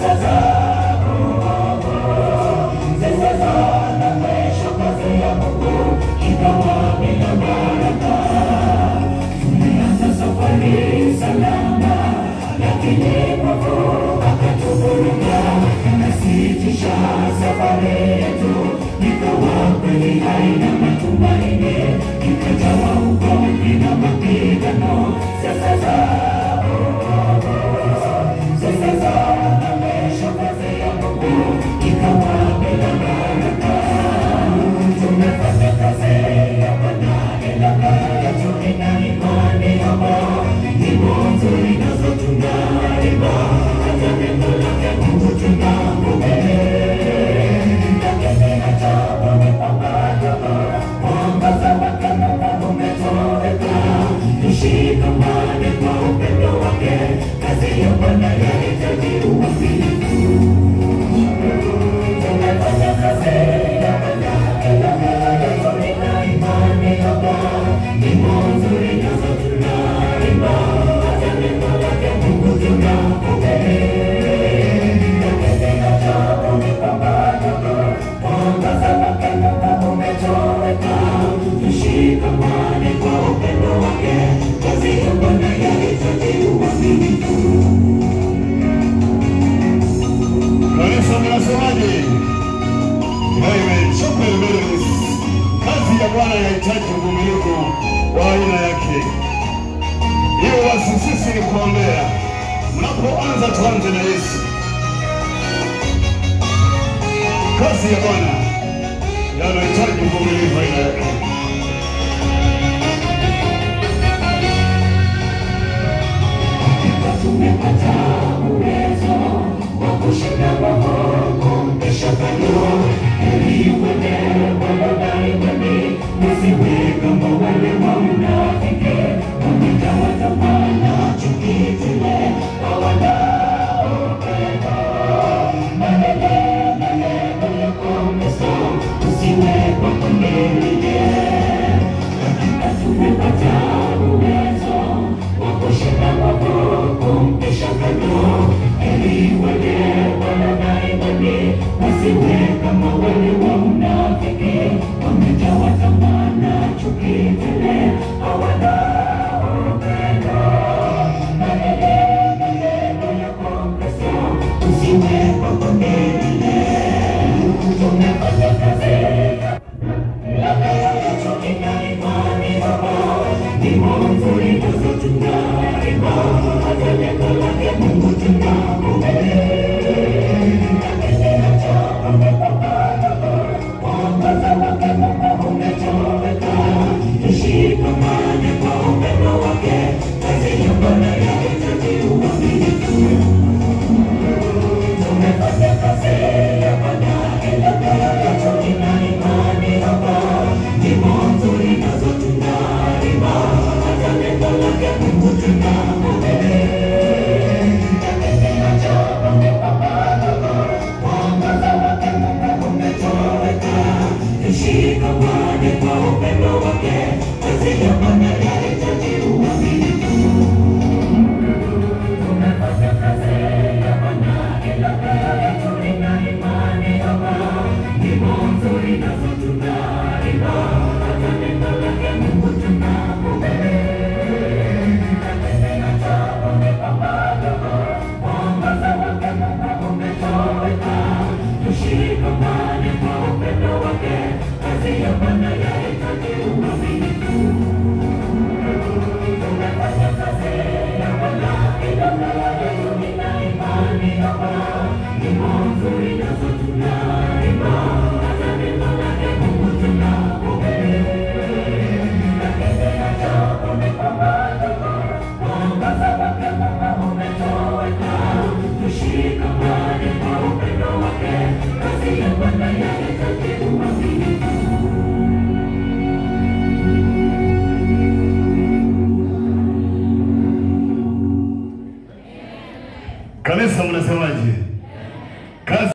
Kazi ya Bwana inahitaji uvumilivu wa aina yake. Hiyo basi sisi ni kuombea. Mnapoanza tuanze na Yesu. Kazi ya Bwana inahitaji uvumilivu wa aina yake. Tumepata uwezo wa kushinda roho, kumpesha kando. Heri wale wanadai imani, usiwe kama wale wa unafiki, wamejawa tamaa na chuki tele, wanaopenda maneno yako Kristo, usiwe kwa kumbele. Hakika tumepata uwezo wa kushinda roho, kumpesha kando. Heri wale wanadai imani, usiwe kama wale wa unafiki, wamejawa tamaa na chuki tele, wanaopenda maneno yako Kristo, usiwe kwa kumbele. Tumefanya kazi ina imani Baba, ni mwanzoni nazo tunaimba, hata neno lake Mungu tunakubali. Tushikamane kwa upendo wake, kazi ya Bwana yahitaji uaminifu. Tumefanya kazi ya Bwana ila yetu ina imani Baba, ni mwanzoni nazo tunaimba, hata neno lake Mungu tunakubali. Tushikamane kwa upendo wake, kazi ya Bwana yahitaji uaminifu. Tumefanya kazi ya Bwana ila yetu ina imani Baba, ni mwanzoni nazo tunaimba, hata neno lake Mungu tunakubali. Tushikamane kwa upendo wake, kazi ya Bwana yahitaji uaminifu. Tumefanya kazi ya Bwana ila yetu ina imani Baba, ni mwanzoni nazo tunaimba, hata neno lake Mungu tunakubali. Lakini hata umepambana, mwangaza wake Mungu umetoweka. Tushikamane kwa upendo wake, kazi ya Bwana yahitaji uaminifu. Kanisa mnasemaje?